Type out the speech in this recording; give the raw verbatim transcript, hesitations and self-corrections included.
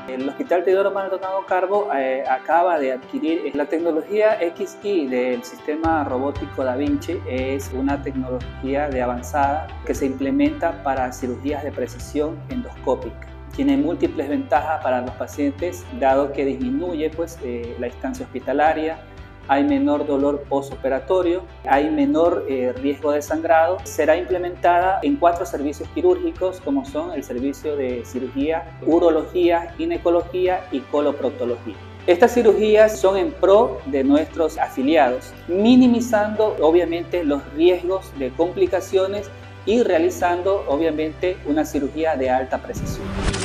El Hospital Teodoro Maldonado Carbo eh, acaba de adquirir la tecnología X I del sistema robótico Da Vinci. Es una tecnología de avanzada que se implementa para cirugías de precisión endoscópica. Tiene múltiples ventajas para los pacientes, dado que disminuye pues, eh, la estancia hospitalaria, hay menor dolor postoperatorio, hay menor eh, riesgo de sangrado. Será implementada en cuatro servicios quirúrgicos, como son el servicio de cirugía, urología, ginecología y coloproctología. Estas cirugías son en pro de nuestros afiliados, minimizando obviamente los riesgos de complicaciones y realizando obviamente una cirugía de alta precisión.